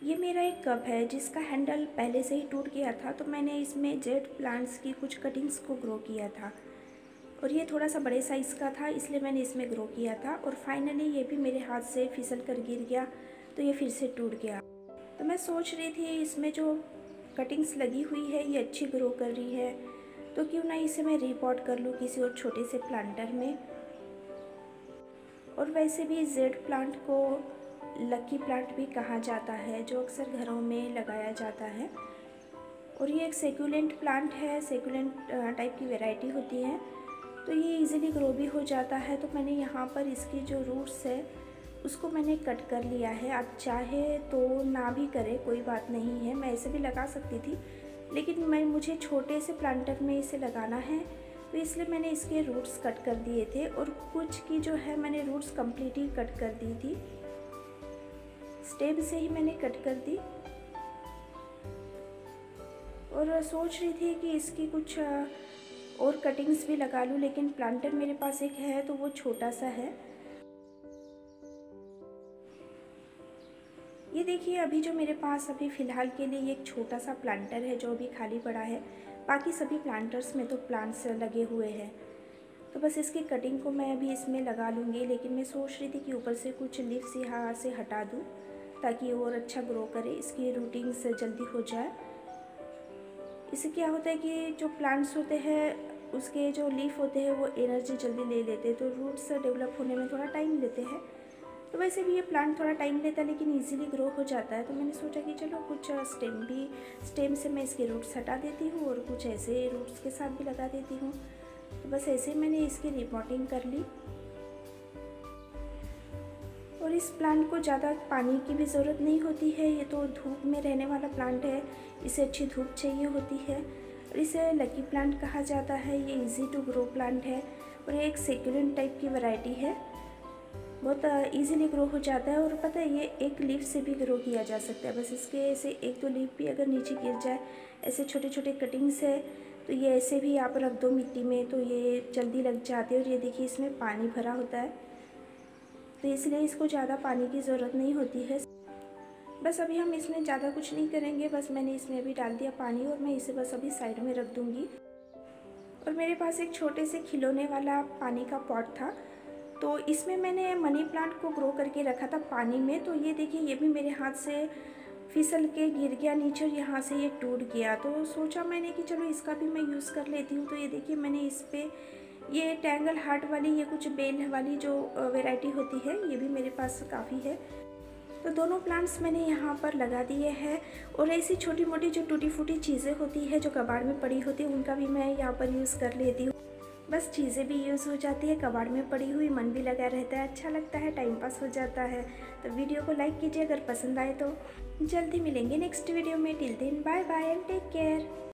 ये मेरा एक कप है जिसका हैंडल पहले से ही टूट गया था, तो मैंने इसमें जेड प्लांट्स की कुछ कटिंग्स को ग्रो किया था और ये थोड़ा सा बड़े साइज़ का था, इसलिए मैंने इसमें ग्रो किया था। और फाइनली ये भी मेरे हाथ से फिसल कर गिर गया, तो ये फिर से टूट गया। तो मैं सोच रही थी इसमें जो कटिंग्स लगी हुई है ये अच्छी ग्रो कर रही है, तो क्यों ना इसे मैं रीपॉट कर लूँ किसी और छोटे से प्लांटर में। और वैसे भी जेड प्लांट को लकी प्लांट भी कहा जाता है, जो अक्सर घरों में लगाया जाता है। और ये एक सेक्युलेंट प्लांट है, सेक्युलेंट टाइप की वैरायटी होती है, तो ये इजीली ग्रो भी हो जाता है। तो मैंने यहाँ पर इसकी जो रूट्स है उसको मैंने कट कर लिया है। आप चाहे तो ना भी करें, कोई बात नहीं है, मैं ऐसे भी लगा सकती थी, लेकिन मुझे छोटे से प्लांटर में इसे लगाना है, तो इसलिए मैंने इसके रूट्स कट कर दिए थे। और कुछ की जो है मैंने रूट्स कम्प्लीटली कट कर दी थी, स्टेम से ही मैंने कट कर दी। और सोच रही थी कि इसकी कुछ और कटिंग्स भी लगा लूँ, लेकिन प्लांटर मेरे पास एक है तो वो छोटा सा है। ये देखिए, अभी जो मेरे पास अभी फ़िलहाल के लिए एक छोटा सा प्लांटर है जो अभी खाली पड़ा है। बाकी सभी प्लांटर्स में तो प्लांट्स लगे हुए हैं, तो बस इसकी कटिंग को मैं अभी इसमें लगा लूँगी। लेकिन मैं सोच रही थी कि ऊपर से कुछ लीव्स यहाँ से हटा दूँ ताकि और अच्छा ग्रो करे, इसकी रूटिंग्स जल्दी हो जाए। इससे क्या होता है कि जो प्लांट्स होते हैं उसके जो लीफ होते हैं वो एनर्जी जल्दी ले लेते हैं, तो रूट्स डेवलप होने में थोड़ा टाइम लेते हैं। तो वैसे भी ये प्लांट थोड़ा टाइम लेता है लेकिन इजीली ग्रो हो जाता है। तो मैंने सोचा कि चलो कुछ स्टेम से मैं इसके रूट्स हटा देती हूँ और कुछ ऐसे रूट्स के साथ भी लगा देती हूँ। तो बस ऐसे मैंने इसकी रिपोर्टिंग कर ली। और इस प्लांट को ज़्यादा पानी की भी ज़रूरत नहीं होती है, ये तो धूप में रहने वाला प्लांट है, इसे अच्छी धूप चाहिए होती है। और इसे लकी प्लांट कहा जाता है। ये इजी टू ग्रो प्लांट है और ये एक सेक्युलेंट टाइप की वैरायटी है, बहुत इजीली ग्रो हो जाता है। और पता है ये एक लीफ से भी ग्रो किया जा सकता है, बस इसके ऐसे एक दो लीफ भी अगर नीचे गिर जाए, ऐसे छोटे छोटे कटिंग्स है, तो ये ऐसे भी आप रख दो मिट्टी में तो ये जल्दी लग जाते हैं। और ये देखिए इसमें पानी भरा होता है, तो इसलिए इसको ज़्यादा पानी की ज़रूरत नहीं होती है। बस अभी हम इसमें ज़्यादा कुछ नहीं करेंगे, बस मैंने इसमें अभी डाल दिया पानी और मैं इसे बस अभी साइड में रख दूँगी। और मेरे पास एक छोटे से खिलौने वाला पानी का पॉट था, तो इसमें मैंने मनी प्लांट को ग्रो करके रखा था पानी में। तो ये देखिए ये भी मेरे हाथ से फिसल के गिर गया नीचे और यहाँ से ये टूट गया। तो सोचा मैंने कि चलो इसका भी मैं यूज़ कर लेती हूँ। तो ये देखिए मैंने इस पर ये टैंगल हार्ट वाली, ये कुछ बेल वाली जो वैरायटी होती है, ये भी मेरे पास काफ़ी है। तो दोनों प्लांट्स मैंने यहाँ पर लगा दिए हैं। और ऐसी छोटी मोटी जो टूटी फूटी चीज़ें होती है जो कबाड़ में पड़ी होती है, उनका भी मैं यहाँ पर यूज़ कर लेती हूँ। बस चीज़ें भी यूज़ हो जाती है, कबाड़ में पड़ी हुई, मन भी लगा रहता है, अच्छा लगता है, टाइम पास हो जाता है। तो वीडियो को लाइक कीजिए अगर पसंद आए तो। जल्दी मिलेंगे नेक्स्ट वीडियो में। Till then bye bye and take care.